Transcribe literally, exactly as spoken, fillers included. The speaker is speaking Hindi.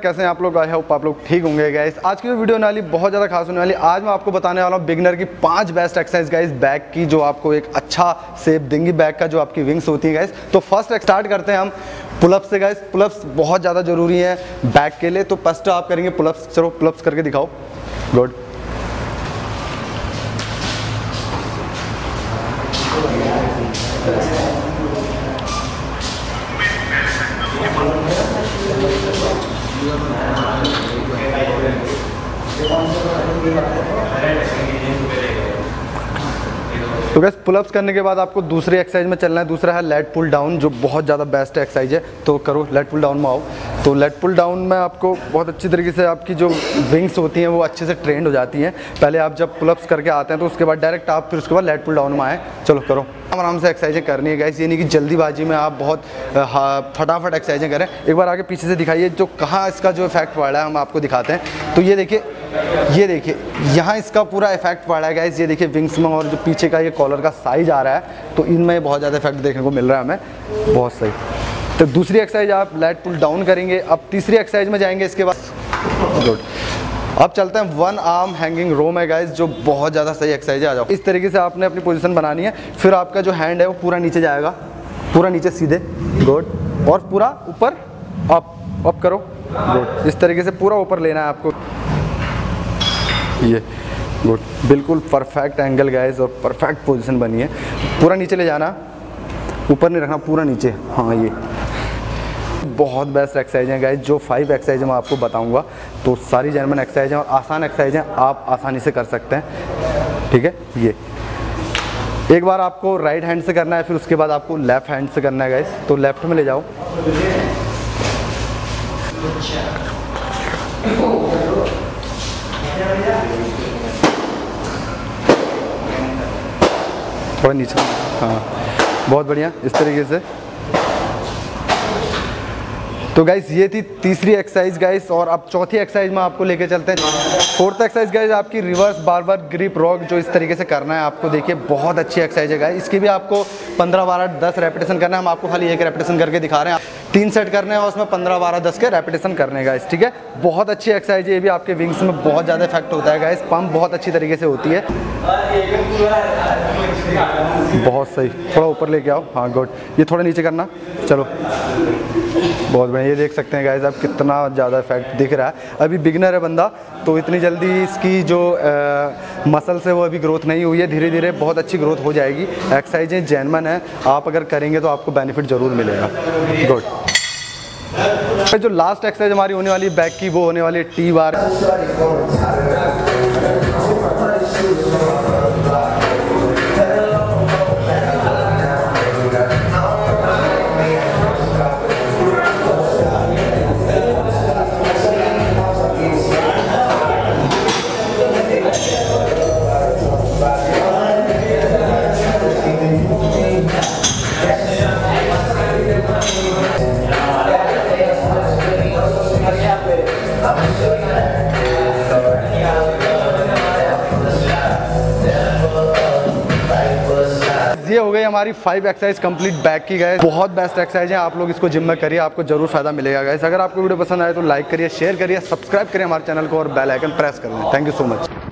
कैसे हैं आप लोग? आई होप आप लोग ठीक होंगे गाइस। आज की जो वीडियो होने वाली बहुत ज़्यादा खास होने वाली। आज मैं आपको बताने वाला हूँ बिगनर की पांच बेस्ट एक्सरसाइज गाइस बैक की, जो आपको एक अच्छा शेप देंगी बैक का, जो आपकी विंग्स होती है गाइस। तो फर्स्ट स्टार्ट करते हैं हम पुलअप्स से गाइस। पुलअप्स बहुत ज़्यादा जरूरी है बैक के लिए। तो फर्स्ट आप करेंगे पुलअप्स। चलो पुलअप्स करके दिखाओ। गुड। तो गैस पुलअप्स करने के बाद आपको दूसरी एक्सरसाइज में चलना है। दूसरा है लेट पुल डाउन, जो बहुत ज़्यादा बेस्ट एक्सरसाइज है। तो करो लेट पुल डाउन में आओ। तो लेट पुल डाउन में आपको बहुत अच्छी तरीके से आपकी जो विंग्स होती हैं वो अच्छे से ट्रेंड हो जाती हैं। पहले आप जब पुलअप्स करके आते हैं तो उसके बाद डायरेक्ट आप फिर उसके बाद लेट पुल डाउन में आए। चलो करो, आराम से एक्सरसाइजें करनी है गाइस। ये नहीं कि जल्दीबाजी में आप बहुत फटाफट एक्सरसाइजें करें। एक बार आगे पीछे से दिखाइए जो कहाँ इसका जो इफेक्ट पड़ रहा है, हम आपको दिखाते हैं। तो ये देखिए, ये देखिए यहाँ इसका पूरा इफेक्ट पड़ रहा है गाइस। ये देखिए विंग्स में, और जो पीछे का ये कॉलर का साइज आ रहा है, तो इनमें बहुत ज़्यादा इफेक्ट देखने को मिल रहा है हमें। बहुत सही। तो दूसरी एक्सरसाइज आप लेट पुल डाउन करेंगे। अब तीसरी एक्सरसाइज में जाएंगे इसके बाद। गुड। अब चलते हैं वन आर्म हैंगिंग रो में गाइस, जो बहुत ज़्यादा सही एक्सरसाइज है। आ जाओ। इस तरीके से आपने अपनी पोजीशन बनानी है। फिर आपका जो हैंड है वो पूरा नीचे जाएगा, पूरा नीचे सीधे। गुड। और पूरा ऊपर अप अप करो। गुड। इस तरीके से पूरा ऊपर लेना है आपको। ये गुड, बिल्कुल परफेक्ट एंगल गाइस और परफेक्ट पोजीशन बनी है। पूरा नीचे ले जाना, ऊपर नहीं रखना, पूरा नीचे। हाँ, ये बहुत बेस्ट एक्सरसाइज हैं गाइस। जो फाइव एक्सरसाइज मैं आपको बताऊंगा तो सारी जेन्युइन एक्सरसाइज हैं और आसान एक्सरसाइज हैं, आप आसानी से कर सकते हैं। ठीक है। ये एक बार आपको राइट हैंड से करना है, फिर उसके बाद आपको लेफ्ट हैंड से करना है गाइस। तो लेफ्ट में ले जाओ। थोड़ा नीचे। हाँ, बहुत बढ़िया। इस तरीके से। तो गाइस ये थी तीसरी एक्सरसाइज गाइस। और अब चौथी एक्सरसाइज में आपको लेके चलते हैं। फोर्थ एक्सरसाइज गाइस आपकी रिवर्स बार-बार ग्रिप रॉक, जो इस तरीके से करना है आपको। देखिए बहुत अच्छी एक्सरसाइज है गाइस। इसकी भी आपको पंद्रह बारह दस रेपिटेशन करना है। हम आपको खाली एक रेपिटेशन करके दिखा रहे हैं। तीन सेट करने हैं और उसमें पंद्रह बारह दस के रेपिटेशन करने गाइस। ठीक है। बहुत अच्छी एक्सरसाइज है। ये भी आपके विंग्स में बहुत ज़्यादा इफेक्ट होता है गाइस। पंप बहुत अच्छी तरीके से होती है। बहुत सही। थोड़ा ऊपर लेके आओ। हाँ गुड। ये थोड़ा नीचे करना। चलो बहुत बढ़िया। ये देख सकते हैं गाइस आप कितना ज़्यादा इफेक्ट दिख रहा है। अभी बिगनर है बंदा, तो इतनी जल्दी इसकी जो मसल से वो अभी ग्रोथ नहीं हुई है। धीरे धीरे बहुत अच्छी ग्रोथ हो जाएगी। एक्सरसाइजें जेन्युइन है, आप अगर करेंगे तो आपको बेनिफिट ज़रूर मिलेगा। गुड। जो लास्ट एक्सरसाइज हमारी होने वाली बैक की, वो होने वाली है टी बार। ये हो गई हमारी फाइव एक्सरसाइज कंप्लीट बैक की गाइस। बहुत बेस्ट एक्सरसाइज है, आप लोग इसको जिम में करिए, आपको जरूर फायदा मिलेगा गाइस। अगर आपको वीडियो पसंद आए तो लाइक करिए, शेयर करिए, सब्सक्राइब करिए हमारे चैनल को और बेल आइकन प्रेस कर लें। Thank you so much.